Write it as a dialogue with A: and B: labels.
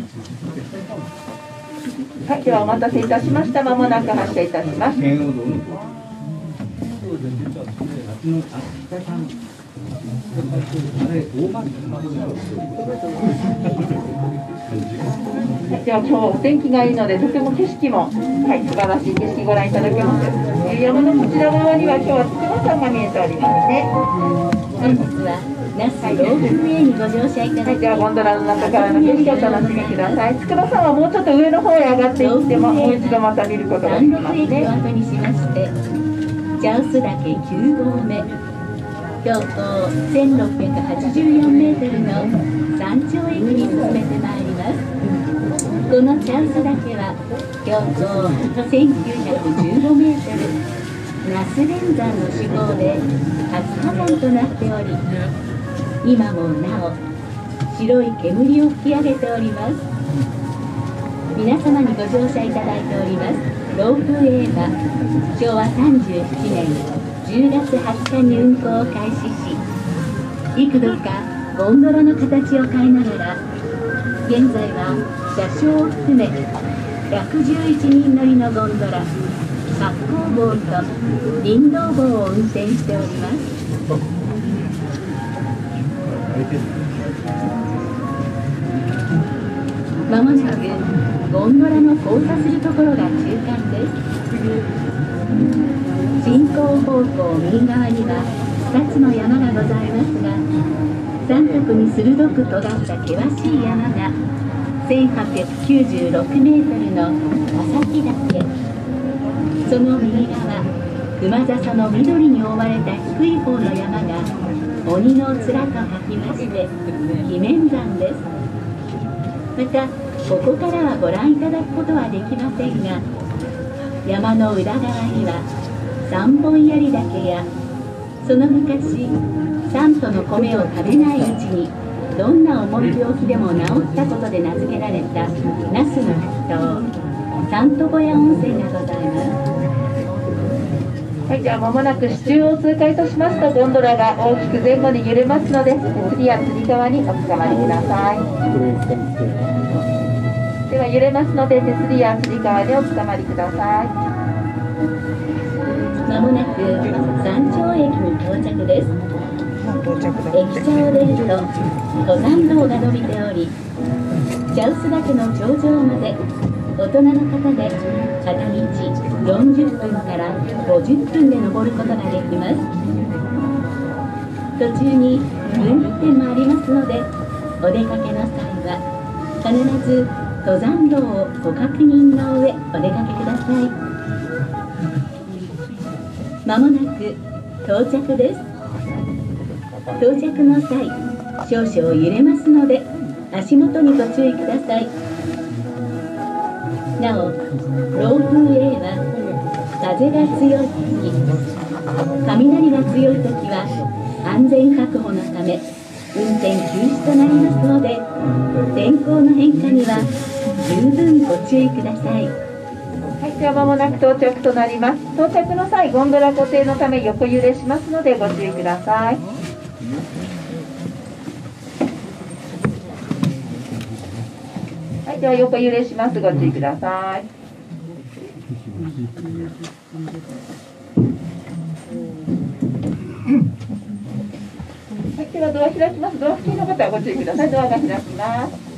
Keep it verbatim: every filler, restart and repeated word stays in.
A: はい、ではお待たせいたしました。まもなく発車いたします。では今日お天気がいいのでとても景色も、はい、素晴らしい景色ご覧いただけます。えー、山のこちら側には今日は筑波山が見えておりますね。
B: 本日は那須ロープウェイにご乗車いただき、
A: はい、ではゴンドラの中からの景色をお楽しみください。筑波山はもうちょっと上の方へ上がっていってももう一度また見ることができますね。
B: 山麓駅を後にしまして茶臼岳きゅうごうめ、標高せんろっぴゃくはちじゅうよんメートルの山頂駅に進めてまいります。この茶臼岳は標高せんきゅうひゃくじゅうごメートル、那須連山の主峰で活火山となっており、今もなお白い煙を吹き上げております。皆様にご乗車いただいておりますロープウェイはしょうわさんじゅうななねんじゅうがつはつかに運行を開始し、幾度かゴンドラの形を変えながら現在は車掌を含めひゃくじゅういちにん乗りのゴンドラ発光ボート林道号を運転しております。まもなくゴンドラの交差するところが中間です。進行方向右側にはふたつの山がございますが、三角に鋭く尖った険しい山がせんはっぴゃくきゅうじゅうろくメートルの朝日岳、その右側熊笹の緑に覆われた低い方の山が鬼の面と書きまして鬼面山です。またここからはご覧いただくことはできませんが、山の裏側には三本槍岳や、その昔三都の米を食べないうちにどんな重い病気でも治ったことで名付けられた那須の秘湯三都小屋温泉がございます。
A: はい、ではまもなく支柱を通過いたしますとゴンドラが大きく前後に揺れますので、手すりやつり革におつかまりください。では揺れますので手すりやつり革におつかまりください。
B: まもなく山頂駅に到着です。駅長を出ると登山道が伸びており、茶臼岳の頂上まで大人の方で片道よんじゅっぷんからごじゅっぷんで登ることができます。途中に分岐点もありますので、お出かけの際は必ず登山道をご確認の上お出かけください。まもなく到着です。到着の際少々揺れますので足元にご注意ください。なおロープウェイは風が強い時、雷が強い時は安全確保のため運転休止となりますので、天候の変化には十分ご注意ください。
A: はい、ではまもなく到着となります。到着の際ゴンドラ固定のため横揺れしますのでご注意ください。はい、では横揺れします。ご注意ください。はい、ではドア開きます。ドア付近の方はご注意ください。ドアが開きます。